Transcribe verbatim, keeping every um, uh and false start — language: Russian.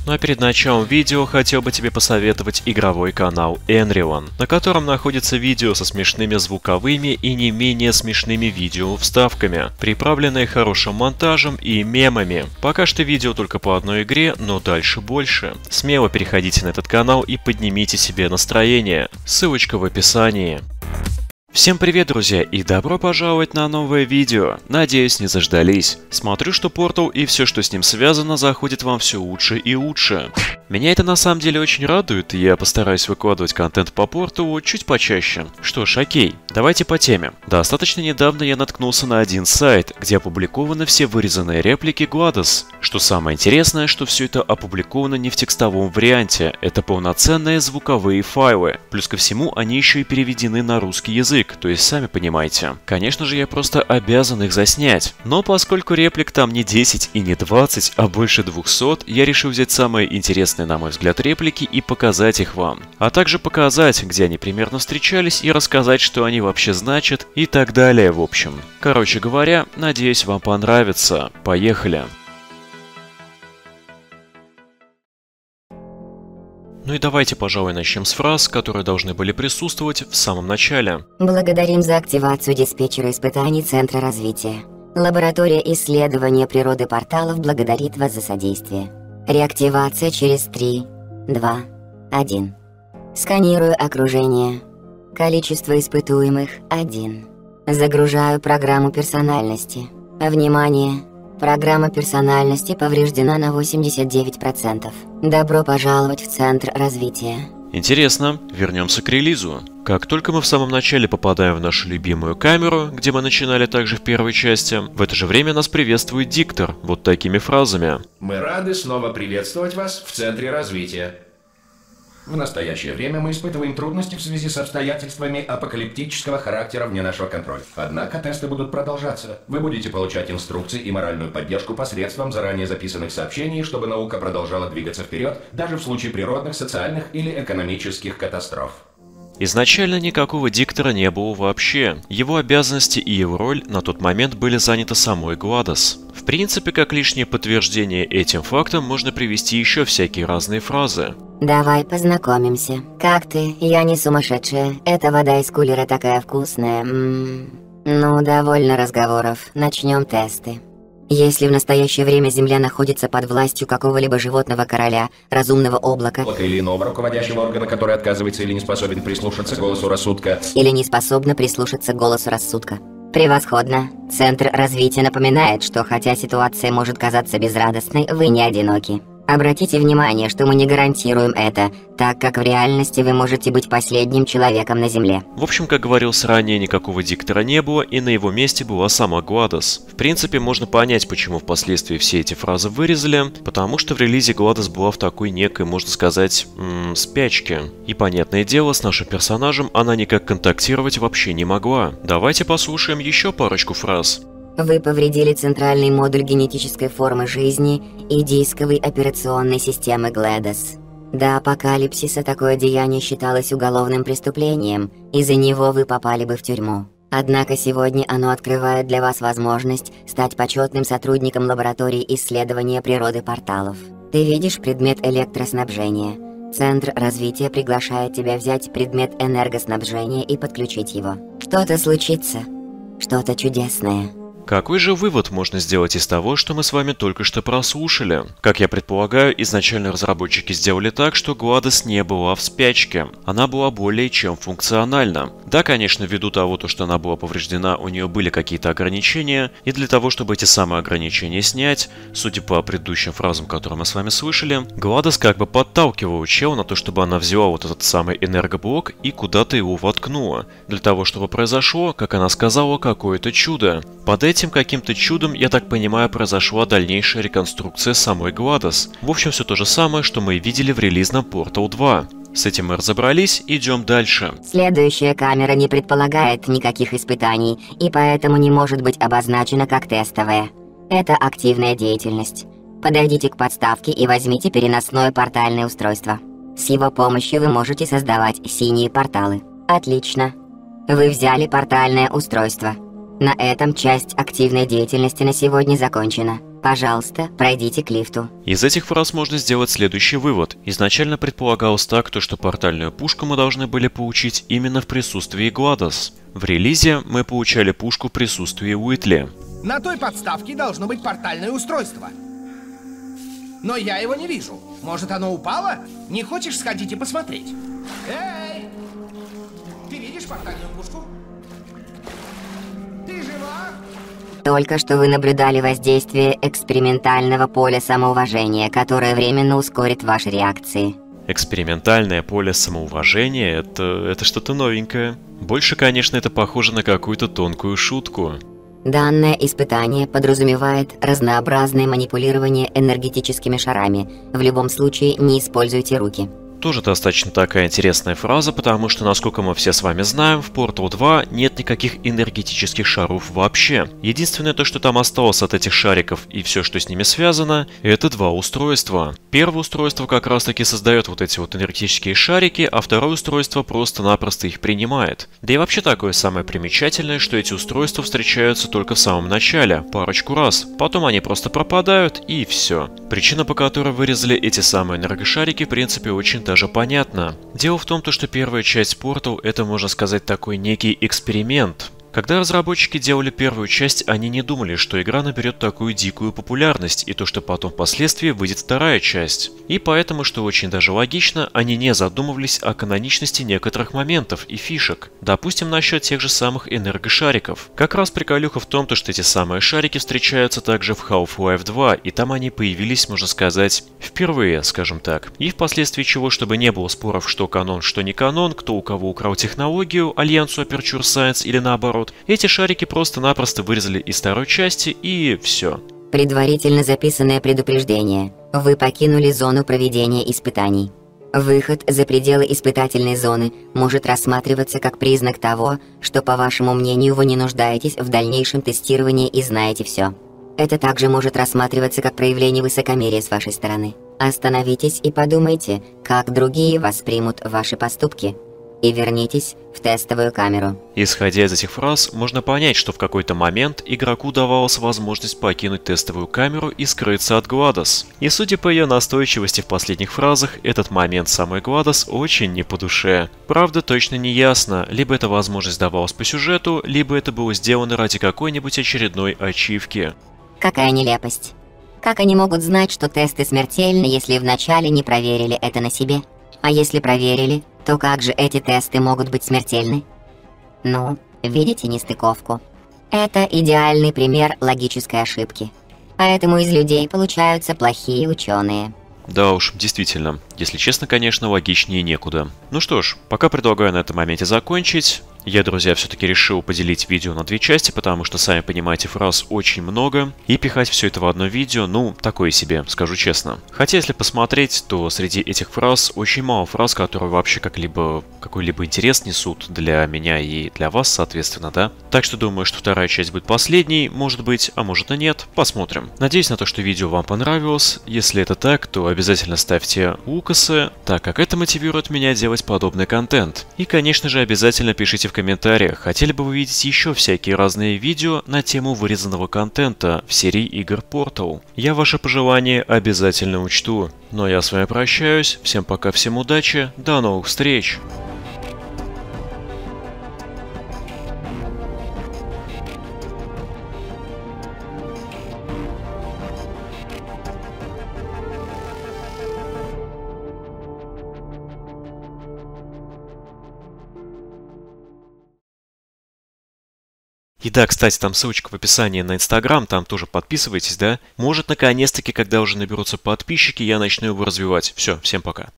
Ну а перед началом видео хотел бы тебе посоветовать игровой канал Энрион, на котором находится видео со смешными звуковыми и не менее смешными видео вставками, приправленные хорошим монтажем и мемами. Пока что видео только по одной игре, но дальше больше. Смело переходите на этот канал и поднимите себе настроение. Ссылочка в описании. Всем привет, друзья, и добро пожаловать на новое видео. Надеюсь, не заждались. Смотрю, что Portal и все, что с ним связано, заходит вам все лучше и лучше. Меня это на самом деле очень радует, и я постараюсь выкладывать контент по Portal чуть почаще. Что ж, окей, давайте по теме. Достаточно недавно я наткнулся на один сайт, где опубликованы все вырезанные реплики GLaDOS. Что самое интересное, что все это опубликовано не в текстовом варианте, это полноценные звуковые файлы. Плюс ко всему, они еще и переведены на русский язык. То есть, сами понимаете. Конечно же, я просто обязан их заснять. Но поскольку реплик там не десять и не двадцать, а больше двухсот, я решил взять самые интересные, на мой взгляд, реплики и показать их вам. А также показать, где они примерно встречались, и рассказать, что они вообще значат, и так далее, в общем. Короче говоря, надеюсь, вам понравится. Поехали! Ну и давайте, пожалуй, начнем с фраз, которые должны были присутствовать в самом начале. Благодарим за активацию диспетчера испытаний Центра развития. Лаборатория исследования природы порталов благодарит вас за содействие. Реактивация через три, два, один. Сканирую окружение. Количество испытуемых – один. Загружаю программу персональности. Внимание! Программа персональности повреждена на восемьдесят девять процентов. Добро пожаловать в Центр развития. Интересно, вернемся к релизу. Как только мы в самом начале попадаем в нашу любимую камеру, где мы начинали также в первой части, в это же время нас приветствует диктор вот такими фразами. Мы рады снова приветствовать вас в Центре развития. В настоящее время мы испытываем трудности в связи с обстоятельствами апокалиптического характера вне нашего контроля. Однако тесты будут продолжаться. Вы будете получать инструкции и моральную поддержку посредством заранее записанных сообщений, чтобы наука продолжала двигаться вперед, даже в случае природных, социальных или экономических катастроф. Изначально никакого диктора не было вообще. Его обязанности и его роль на тот момент были заняты самой GLaDOS. В принципе, как лишнее подтверждение этим фактам можно привести еще всякие разные фразы. Давай познакомимся. Как ты? Я не сумасшедшая. Эта вода из кулера такая вкусная. М-м-м. Ну, довольно разговоров. Начнем тесты. Если в настоящее время Земля находится под властью какого-либо животного короля, разумного облака, или иного руководящего органа, который отказывается или не способен прислушаться к голосу рассудка, или не способна прислушаться к голосу рассудка. Превосходно. Центр развития напоминает, что хотя ситуация может казаться безрадостной, вы не одиноки. Обратите внимание, что мы не гарантируем это, так как в реальности вы можете быть последним человеком на Земле. В общем, как говорилось ранее, никакого диктора не было, и на его месте была сама GLaDOS. В принципе, можно понять, почему впоследствии все эти фразы вырезали, потому что в релизе GLaDOS была в такой некой, можно сказать, м-м, спячке. И, понятное дело, с нашим персонажем она никак контактировать вообще не могла. Давайте послушаем еще парочку фраз. Вы повредили центральный модуль генетической формы жизни и дисковой операционной системы GLaDOS. До апокалипсиса такое деяние считалось уголовным преступлением, из-за него вы попали бы в тюрьму. Однако сегодня оно открывает для вас возможность стать почетным сотрудником лаборатории исследования природы порталов. Ты видишь предмет электроснабжения. Центр развития приглашает тебя взять предмет энергоснабжения и подключить его. Что-то случится. Что-то чудесное. Какой же вывод можно сделать из того, что мы с вами только что прослушали? Как я предполагаю, изначально разработчики сделали так, что GLaDOS не была в спячке. Она была более чем функциональна. Да, конечно, ввиду того, что она была повреждена, у нее были какие-то ограничения, и для того, чтобы эти самые ограничения снять, судя по предыдущим фразам, которые мы с вами слышали, GLaDOS как бы подталкивала чела на то, чтобы она взяла вот этот самый энергоблок и куда-то его воткнула. Для того, чтобы произошло, как она сказала, какое-то чудо. Под этим Этим каким-то чудом, я так понимаю, произошла дальнейшая реконструкция самой GLaDOS. В общем, все то же самое, что мы видели в релизном Portal два. С этим мы разобрались, идем дальше. Следующая камера не предполагает никаких испытаний, и поэтому не может быть обозначена как тестовая. Это активная деятельность. Подойдите к подставке и возьмите переносное портальное устройство. С его помощью вы можете создавать синие порталы. Отлично. Вы взяли портальное устройство. На этом часть активной деятельности на сегодня закончена. Пожалуйста, пройдите к лифту. Из этих фраз можно сделать следующий вывод. Изначально предполагалось так, то, что портальную пушку мы должны были получить именно в присутствии Гладос. В релизе мы получали пушку в присутствии Уитли. На той подставке должно быть портальное устройство. Но я его не вижу. Может, оно упало? Не хочешь сходить и посмотреть? Эй! Ты видишь портальную пушку? Ты жива? Только что вы наблюдали воздействие экспериментального поля самоуважения, которое временно ускорит ваши реакции. Экспериментальное поле самоуважения — это, это что-то новенькое. Больше, конечно, это похоже на какую-то тонкую шутку. Данное испытание подразумевает разнообразное манипулирование энергетическими шарами. В любом случае, не используйте руки. Тоже достаточно такая интересная фраза, потому что, насколько мы все с вами знаем, в Портал два нет никаких энергетических шаров вообще. Единственное то, что там осталось от этих шариков и все, что с ними связано, это два устройства. Первое устройство как раз таки создает вот эти вот энергетические шарики, а второе устройство просто-напросто их принимает. Да и вообще такое самое примечательное, что эти устройства встречаются только в самом начале, парочку раз. Потом они просто пропадают и все. Причина, по которой вырезали эти самые энергошарики, в принципе, очень даже понятно. Дело в том, что первая часть Portal — это, можно сказать, такой некий эксперимент. Когда разработчики делали первую часть, они не думали, что игра наберет такую дикую популярность, и то, что потом впоследствии выйдет вторая часть. И поэтому, что очень даже логично, они не задумывались о каноничности некоторых моментов и фишек. Допустим, насчет тех же самых энергошариков. Как раз приколюха в том, что эти самые шарики встречаются также в Half-Life два, и там они появились, можно сказать, впервые, скажем так. И впоследствии чего, чтобы не было споров, что канон, что не канон, кто у кого украл технологию, Альянсу Aperture Science или наоборот, эти шарики просто-напросто вырезали из второй части, и все. Предварительно записанное предупреждение. Вы покинули зону проведения испытаний. Выход за пределы испытательной зоны может рассматриваться как признак того, что, по вашему мнению, вы не нуждаетесь в дальнейшем тестировании и знаете все. Это также может рассматриваться как проявление высокомерия с вашей стороны. Остановитесь и подумайте, как другие воспримут ваши поступки. И вернитесь в тестовую камеру. Исходя из этих фраз, можно понять, что в какой-то момент игроку давалась возможность покинуть тестовую камеру и скрыться от Гладос. И судя по ее настойчивости в последних фразах, этот момент самой Гладос очень не по душе. Правда, точно не ясно, либо эта возможность давалась по сюжету, либо это было сделано ради какой-нибудь очередной ачивки. Какая нелепость. Как они могут знать, что тесты смертельны, если вначале не проверили это на себе? А если проверили, то как же эти тесты могут быть смертельны? Ну, видите нестыковку? Это идеальный пример логической ошибки. Поэтому из людей получаются плохие ученые. Да уж, действительно. Если честно, конечно, логичнее некуда. Ну что ж, пока предлагаю на этом моменте закончить. Я, друзья, все-таки решил поделить видео на две части, потому что, сами понимаете, фраз очень много, и пихать все это в одно видео, ну, такое себе, скажу честно. Хотя, если посмотреть, то среди этих фраз очень мало фраз, которые вообще как-либо, какой-либо интерес несут для меня и для вас, соответственно, да? Так что думаю, что вторая часть будет последней, может быть, а может и нет, посмотрим. Надеюсь на то, что видео вам понравилось. Если это так, то обязательно ставьте лукасы, так как это мотивирует меня делать подобный контент. И, конечно же, обязательно пишите в комментариях, хотели бы вы видеть еще всякие разные видео на тему вырезанного контента в серии игр Portal. Я ваши пожелания обязательно учту. Ну а я с вами прощаюсь, всем пока, всем удачи, до новых встреч! И да, кстати, там ссылочка в описании на Инстаграм, там тоже подписывайтесь, да? Может, наконец-таки, когда уже наберутся подписчики, я начну его развивать. Все, всем пока.